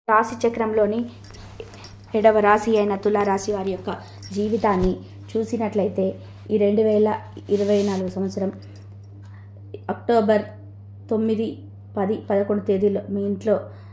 రాశి చక్రంలోని 7వ రాశి అయిన తులారాశి వారి యొక్క జీవితాన్ని చూసినట్లయితే ఈ 2024 సంవత్సరం అక్టోబర్ 9, 10, 11 తేదీలో మీ ఇంట్లో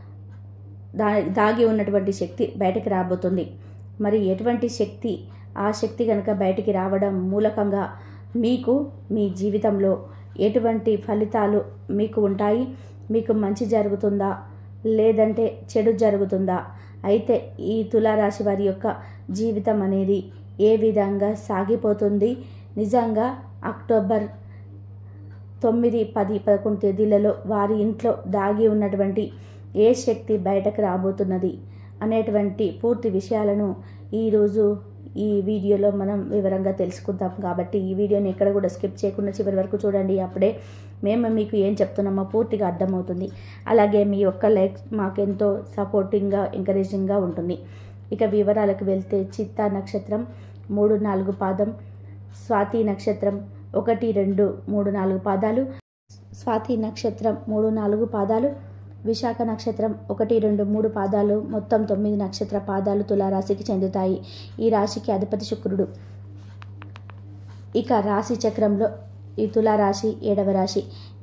దాగి ఉన్నటువంటి శక్తి బయటకు రాబోతుంది. మరి ఎటువంటి శక్తి, ఆ శక్తి కనుక బయటికి రావడం మూలకంగా మీకు మీ జీవితంలో ఎటువంటి ఫలితాలు మీకు ఉంటాయి, మీకు మంచి జరుగుతుందా లేదంటే చెడు జరుగుతుందా, అయితే ఈ తులారాశి వారి యొక్క జీవితం అనేది ఏ విధంగా సాగిపోతుంది, నిజంగా అక్టోబర్ 9, 10, 11 తేదీలలో వారి ఇంట్లో దాగి ఉన్నటువంటి ఏ శక్తి బయటకు రాబోతున్నది అనేటువంటి పూర్తి విషయాలను ఈరోజు ఈ వీడియోలో మనం వివరంగా తెలుసుకుందాం. కాబట్టి ఈ వీడియోని ఎక్కడ కూడా స్కిప్ చేయకుండా చివరి వరకు చూడండి. అప్పుడే మేము మీకు ఏం చెప్తున్నామో పూర్తిగా అర్థమవుతుంది. అలాగే మీ యొక్క లైక్ మాకెంతో సపోర్టింగ్గా, ఎంకరేజింగ్గా ఉంటుంది. ఇక వివరాలకు వెళ్తే చిత్తా నక్షత్రం 3, 4 పాదం, స్వాతి నక్షత్రం 1, 2, 3, 4 పాదాలు, స్వాతి నక్షత్రం 3, 4 పాదాలు, విశాఖ నక్షత్రం 1, 2, 3 పాదాలు, మొత్తం 9 నక్షత్ర పాదాలు తులారాశికి చెందుతాయి. ఈ రాశికి అధిపతి శుక్రుడు. ఇక రాశి చక్రంలో ఈ తులారాశి 7వ రాశి.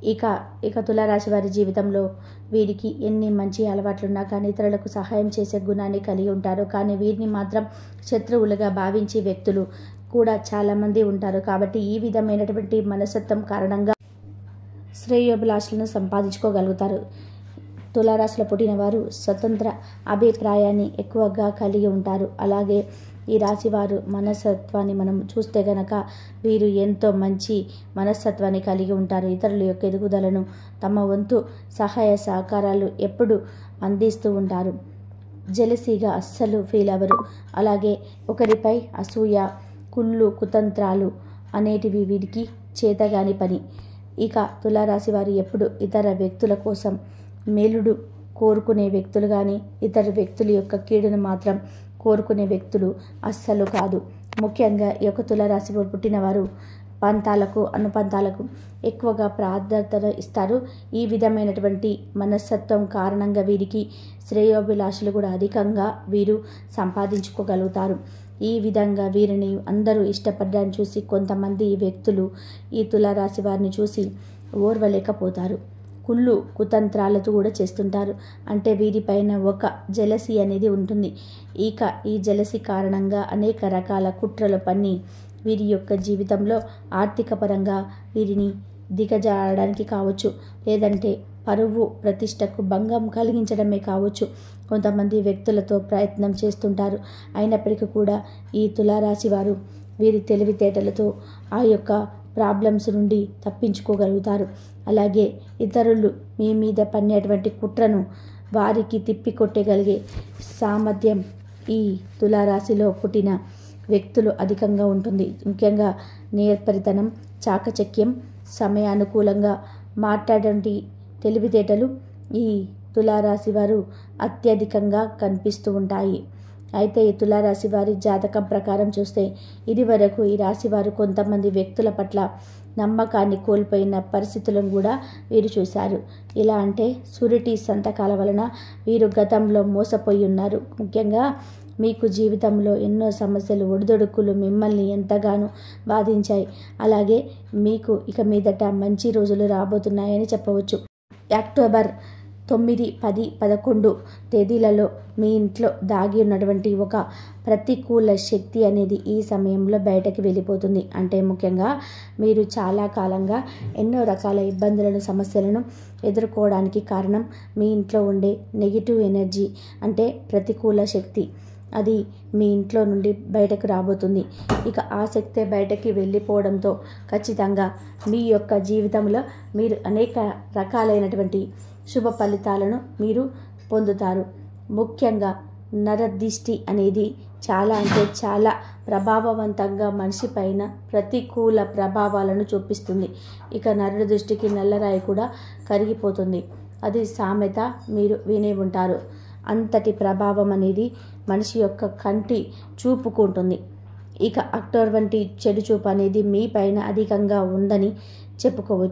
ఇక తులారాశి వారి జీవితంలో వీరికి ఎన్ని మంచి అలవాట్లున్నా కానీ ఇతరులకు సహాయం చేసే గుణాన్ని కలిగి ఉంటారు. కానీ వీరిని మాత్రం శత్రువులుగా భావించే వ్యక్తులు కూడా చాలామంది ఉంటారు. కాబట్టి ఈ విధమైనటువంటి మనస్తత్వం కారణంగా శ్రేయోభిలాషులను సంపాదించుకోగలుగుతారు. తులారాశిలో పుట్టిన వారు స్వతంత్ర అభిప్రాయాన్ని ఎక్కువగా కలిగి ఉంటారు. అలాగే ఈ రాశి వారు మనస్తత్వాన్ని మనం చూస్తే గనక వీరు ఎంతో మంచి మనస్తత్వాన్ని కలిగి ఉంటారు. ఇతరుల యొక్క ఎదుగుదలను తమ వంతు సహాయ సహకారాలు ఎప్పుడు అందిస్తూ ఉంటారు. జెలసీగా అస్సలు ఫీల్ అవ్వరు. అలాగే ఒకరిపై అసూయ, కుళ్ళు, కుతంత్రాలు అనేటివి వీరికి చేతగాని పని. ఇక తులారాశి వారు ఎప్పుడు ఇతర వ్యక్తుల కోసం మేలుడు కోరుకునే వ్యక్తులు కానీ ఇతర వ్యక్తుల యొక్క కీడును మాత్రం కోరుకునే వ్యక్తులు అస్సలు కాదు. ముఖ్యంగా ఈ యొక్క తులారాశి పుట్టిన వారు పంతాలకు, అనుపంతాలకు ఎక్కువగా ప్రాధాన్యత ఇస్తారు. ఈ విధమైనటువంటి మనస్తత్వం కారణంగా వీరికి శ్రేయోభిలాషులు కూడా అధికంగా వీరు సంపాదించుకోగలుగుతారు. ఈ విధంగా వీరిని అందరూ ఇష్టపడ్డాన్ని చూసి కొంతమంది వ్యక్తులు ఈ తులారాశి వారిని చూసి ఓర్వలేకపోతారు. కుళ్ళు, కుతంత్రాలతో కూడా చేస్తుంటారు. అంటే వీరిపైన ఒక జెలసీ అనేది ఉంటుంది. ఇక ఈ జెలసీ కారణంగా అనేక రకాల కుట్రలు పన్ని వీరి యొక్క జీవితంలో ఆర్థిక పరంగా వీరిని దిగజారడానికి కావచ్చు, లేదంటే పరువు ప్రతిష్టకు భంగం కలిగించడమే కావచ్చు. కొంతమంది వ్యక్తులతో ప్రయత్నం చేస్తుంటారు. అయినప్పటికీ కూడా ఈ తులారాశి వారు వీరి తెలివితేటలతో ఆ యొక్క ప్రాబ్లమ్స్ నుండి తప్పించుకోగలుగుతారు. అలాగే ఇతరులు మీ మీద పన్నేటువంటి కుట్రను వారికి తిప్పికొట్టగలిగే సామర్థ్యం ఈ తులారాశిలో పుట్టిన వ్యక్తులు అధికంగా ఉంటుంది. ముఖ్యంగా నేర్పరితనం, చాకచక్యం, సమయానుకూలంగా మాట్లాడేటువంటి తెలివితేటలు ఈ తులారాశి వారు అత్యధికంగా కనిపిస్తూ ఉంటాయి. అయితే ఈ తులారాశి వారి జాతకం ప్రకారం చూస్తే ఇదివరకు ఈ రాశి వారు కొంతమంది వ్యక్తుల పట్ల నమ్మకాన్ని కోల్పోయిన పరిస్థితులను కూడా వీరు చూశారు. ఇలా అంటే సూరిటీ సంతకాల వలన వీరు గతంలో మోసపోయి ఉన్నారు. ముఖ్యంగా మీకు జీవితంలో ఎన్నో సమస్యలు, ఒడిదొడుకులు మిమ్మల్ని ఎంతగానో బాధించాయి. అలాగే మీకు ఇక మీదట మంచి రోజులు రాబోతున్నాయని చెప్పవచ్చు. అక్టోబర్ 9, 10, 11 తేదీలలో మీ ఇంట్లో దాగి ఉన్నటువంటి ఒక ప్రతికూల శక్తి అనేది ఈ సమయంలో బయటకు వెళ్ళిపోతుంది. అంటే ముఖ్యంగా మీరు చాలా కాలంగా ఎన్నో రకాల ఇబ్బందులను, సమస్యలను ఎదుర్కోవడానికి కారణం మీ ఇంట్లో ఉండే నెగిటివ్ ఎనర్జీ, అంటే ప్రతికూల శక్తి. అది మీ ఇంట్లో నుండి బయటకు రాబోతుంది. ఇక ఆ శక్తి బయటకి వెళ్ళిపోవడంతో ఖచ్చితంగా మీ యొక్క జీవితంలో మీరు అనేక రకాలైనటువంటి శుభ ఫలితాలను మీరు పొందుతారు. ముఖ్యంగా నరదిష్టి అనేది చాలా అంటే చాలా ప్రభావవంతంగా మనిషి పైన ప్రతికూల ప్రభావాలను చూపిస్తుంది. ఇక నరుడి దృష్టికి నల్లరాయి కూడా కరిగిపోతుంది. అది సామెత మీరు వినే ఉంటారు. అంతటి ప్రభావం అనేది మనిషి యొక్క కంటి చూపుకుంటుంది. ఇక అక్టోబర్ వంటి చెడు చూపు అనేది మీ పైన అధికంగా ఉందని చెప్పుకోవచ్చు.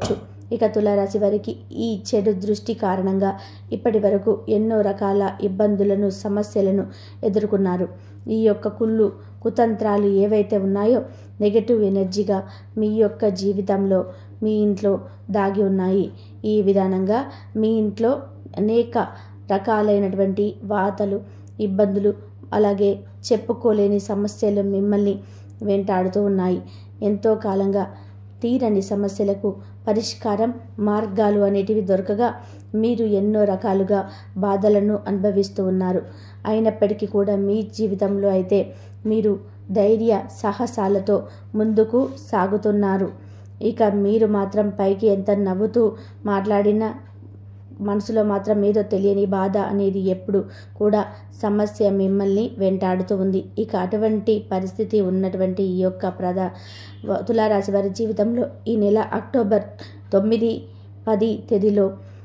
ఇక తులారాశి వారికి ఈ చెడు దృష్టి కారణంగా ఇప్పటి వరకు ఎన్నో రకాల ఇబ్బందులను, సమస్యలను ఎదుర్కొన్నారు. ఈ యొక్క కుతంత్రాలు ఏవైతే ఉన్నాయో నెగటివ్ ఎనర్జీగా మీ యొక్క జీవితంలో, మీ ఇంట్లో దాగి ఉన్నాయి. ఈ విధానంగా మీ ఇంట్లో అనేక రకాలైనటువంటి వాతలు, ఇబ్బందులు, అలాగే చెప్పుకోలేని సమస్యలు మిమ్మల్ని వెంటాడుతూ ఉన్నాయి. ఎంతో కాలంగా తీరని సమస్యలకు పరిష్కారం మార్గాలు అనేటివి దొరకగా మీరు ఎన్నో రకాలుగా బాధలను అనుభవిస్తూ ఉన్నారు. అయినప్పటికీ కూడా మీ జీవితంలో అయితే మీరు ధైర్య సాహసాలతో ముందుకు సాగుతున్నారు. ఇక మీరు మాత్రం పైకి ఎంత నవ్వుతూ మాట్లాడినా మనసులో మాత్రం ఏదో తెలియని బాధ అనేది ఎప్పుడు కూడా సమస్య మిమ్మల్ని వెంటాడుతూ ఉంది. ఇక అటువంటి పరిస్థితి ఉన్నటువంటి ఈ యొక్క తులారాశి వారి జీవితంలో ఈ నెల అక్టోబర్ 9, 10 తేదీలో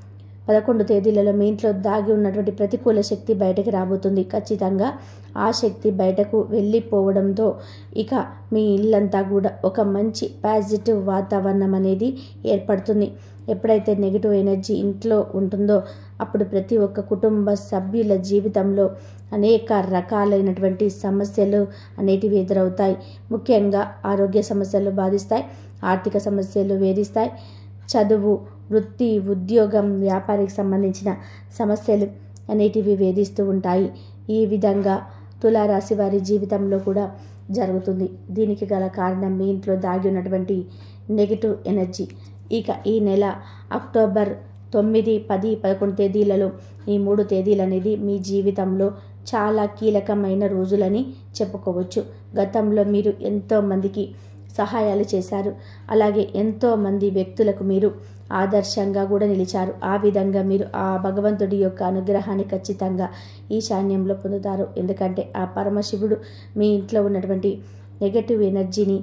11 తేదీలలో మీ ఇంట్లో దాగి ఉన్నటువంటి ప్రతికూల శక్తి బయటకు రాబోతుంది. ఖచ్చితంగా ఆ శక్తి బయటకు వెళ్ళిపోవడంతో ఇక మీ ఇల్లంతా కూడా ఒక మంచి పాజిటివ్ వాతావరణం అనేది ఏర్పడుతుంది. ఎప్పుడైతే నెగిటివ్ ఎనర్జీ ఇంట్లో ఉంటుందో అప్పుడు ప్రతి ఒక్క కుటుంబ సభ్యుల జీవితంలో అనేక రకాలైనటువంటి సమస్యలు అనేటివి ఎదురవుతాయి. ముఖ్యంగా ఆరోగ్య సమస్యలు బాధిస్తాయి, ఆర్థిక సమస్యలు వేధిస్తాయి, చదువు, వృత్తి, ఉద్యోగం, వ్యాపారికి సంబంధించిన సమస్యలు అనేటివి వేధిస్తూ ఉంటాయి. ఈ విధంగా తులారాశి వారి జీవితంలో కూడా జరుగుతుంది. దీనికి గల కారణం మీ ఇంట్లో దాగి ఉన్నటువంటి నెగిటివ్ ఎనర్జీ. ఇక ఈ నెల అక్టోబర్ 9, 10, 11 తేదీలలో ఈ 3 తేదీలు అనేది మీ జీవితంలో చాలా కీలకమైన రోజులని చెప్పుకోవచ్చు. గతంలో మీరు ఎంతోమందికి సహాయాలు చేశారు. అలాగే ఎంతోమంది వ్యక్తులకు మీరు ఆదర్శంగా కూడా నిలిచారు. ఆ విధంగా మీరు ఆ భగవంతుడి యొక్క అనుగ్రహాన్ని ఖచ్చితంగా ఈశాన్యంలో పొందుతారు. ఎందుకంటే ఆ పరమశివుడు మీ ఇంట్లో ఉన్నటువంటి నెగటివ్ ఎనర్జీని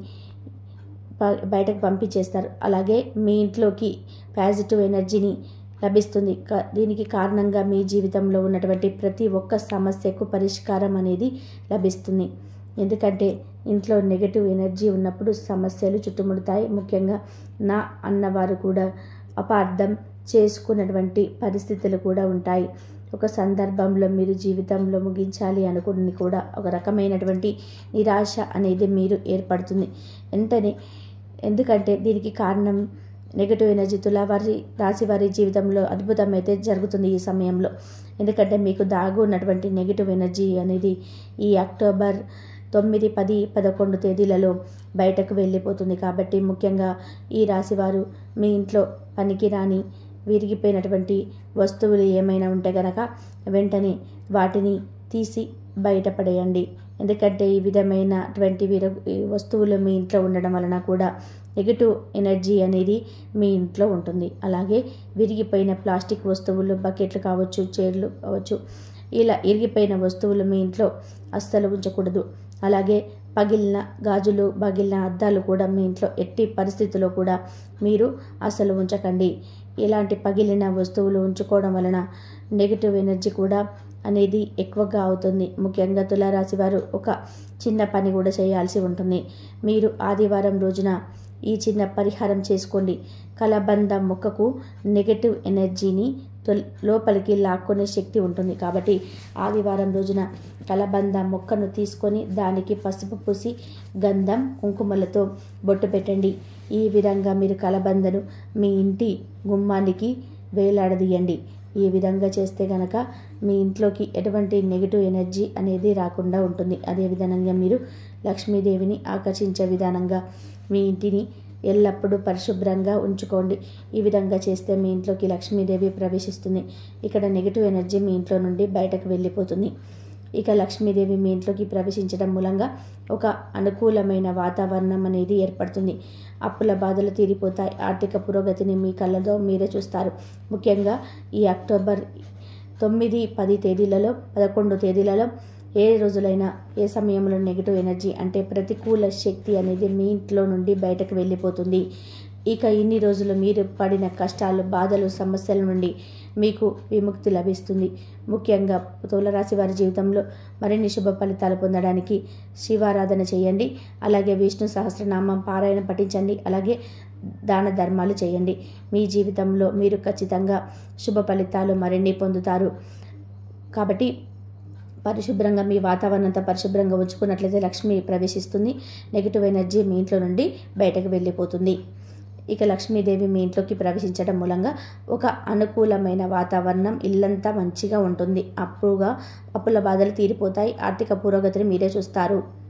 బయటకు పంపించేస్తారు. అలాగే మీ ఇంట్లోకి పాజిటివ్ ఎనర్జీని లభిస్తుంది. దీనికి కారణంగా మీ జీవితంలో ఉన్నటువంటి ప్రతి ఒక్క సమస్యకు పరిష్కారం అనేది లభిస్తుంది. ఎందుకంటే ఇంట్లో నెగటివ్ ఎనర్జీ ఉన్నప్పుడు సమస్యలు చుట్టుముడతాయి. ముఖ్యంగా నా అన్నవారు కూడా అపార్థం చేసుకున్నటువంటి పరిస్థితులు కూడా ఉంటాయి. ఒక సందర్భంలో మీరు జీవితంలో ముగించాలి అనుకుని కూడా ఒక రకమైనటువంటి నిరాశ అనేది మీరు ఏర్పడుతుంది వెంటనే. ఎందుకంటే దీనికి కారణం నెగటివ్ ఎనర్జీ. రాశి వారి జీవితంలో అద్భుతం అయితే జరుగుతుంది ఈ సమయంలో. ఎందుకంటే మీకు దాగు ఉన్నటువంటి నెగటివ్ ఎనర్జీ అనేది ఈ అక్టోబర్ 9, 10, 11 తేదీలలో బయటకు వెళ్ళిపోతుంది. కాబట్టి ముఖ్యంగా ఈ రాశివారు మీ ఇంట్లో పనికిరాని విరిగిపోయినటువంటి వస్తువులు ఏమైనా ఉంటే గనక వెంటనే వాటిని తీసి బయటపడేయండి. ఎందుకంటే ఈ విధమైనటువంటి వస్తువులు మీ ఇంట్లో ఉండడం వలన కూడా నెగటివ్ ఎనర్జీ అనేది మీ ఇంట్లో ఉంటుంది. అలాగే విరిగిపోయిన ప్లాస్టిక్ వస్తువులు, బకెట్లు కావచ్చు, చైర్లు కావచ్చు, ఇలా ఇరిగిపోయిన వస్తువులు మీ ఇంట్లో అస్సలు ఉంచకూడదు. అలాగే పగిలిన గాజులు, పగిలిన అద్దాలు కూడా మీ ఇంట్లో ఎట్టి పరిస్థితుల్లో కూడా మీరు అసలు ఉంచకండి. ఇలాంటి పగిలిన వస్తువులు ఉంచుకోవడం వలన నెగిటివ్ ఎనర్జీ కూడా అనేది ఎక్కువగా అవుతుంది. ముఖ్యంగా తులారాశి వారు ఒక చిన్న పని కూడా చేయాల్సి ఉంటుంది. మీరు ఆదివారం రోజున ఈ చిన్న పరిహారం చేసుకోండి. కలబంద మొక్కకు నెగటివ్ ఎనర్జీని లోపలికి లాక్కునే శక్తి ఉంటుంది. కాబట్టి ఆదివారం రోజున కలబంద మొక్కను తీసుకొని దానికి పసుపు పూసి గంధం, కుంకుమలతో బొట్టు పెట్టండి. ఈ విధంగా మీరు కలబందను మీ ఇంటి గుమ్మానికి వేలాడదీయండి. ఈ విధంగా చేస్తే గనక మీ ఇంట్లోకి ఎటువంటి నెగిటివ్ ఎనర్జీ అనేది రాకుండా ఉంటుంది. అదేవిధంగా మీరు లక్ష్మీదేవిని ఆకర్షించే విధానంగా మీ ఇంటిని ఎల్లప్పుడూ పరిశుభ్రంగా ఉంచుకోండి. ఈ విధంగా చేస్తే మీ ఇంట్లోకి లక్ష్మీదేవి ప్రవేశిస్తుంది. ఇక్కడ నెగిటివ్ ఎనర్జీ మీ ఇంట్లో నుండి బయటకు వెళ్ళిపోతుంది. ఇక లక్ష్మీదేవి మీ ఇంట్లోకి ప్రవేశించడం మూలంగా ఒక అనుకూలమైన వాతావరణం అనేది ఏర్పడుతుంది. అప్పుల బాధలు తీరిపోతాయి. ఆర్థిక పురోగతిని మీ కళ్ళతో మీరే చూస్తారు. ముఖ్యంగా ఈ అక్టోబర్ 9, 10 తేదీలలో 11 తేదీలలో ఏ రోజులైనా ఏ సమయంలో నెగిటివ్ ఎనర్జీ అంటే ప్రతికూల శక్తి అనేది మీ ఇంట్లో నుండి బయటకు వెళ్ళిపోతుంది. ఇక ఇన్ని రోజులు మీరు పడిన కష్టాలు, బాధలు, సమస్యల నుండి మీకు విముక్తి లభిస్తుంది. ముఖ్యంగా తులారాశి వారి జీవితంలో మరిన్ని శుభ ఫలితాలు పొందడానికి శివారాధన చేయండి. అలాగే విష్ణు సహస్రనామం పారాయణ పఠించండి. అలాగే దాన ధర్మాలు చేయండి. మీ జీవితంలో మీరు ఖచ్చితంగా శుభ ఫలితాలు మరిన్ని పొందుతారు. కాబట్టి పరిశుభ్రంగా మీ వాతావరణం అంతా పరిశుభ్రంగా ఉంచుకున్నట్లయితే లక్ష్మి ప్రవేశిస్తుంది. నెగిటివ్ ఎనర్జీ మీ ఇంట్లో నుండి బయటకు వెళ్ళిపోతుంది. ఇక లక్ష్మీదేవి మీ ఇంట్లోకి ప్రవేశించడం మూలంగా ఒక అనుకూలమైన వాతావరణం, ఇల్లంతా మంచిగా ఉంటుంది. అప్పుల బాధలు తీరిపోతాయి. ఆర్థిక పురోగతిని మీరే చూస్తారు.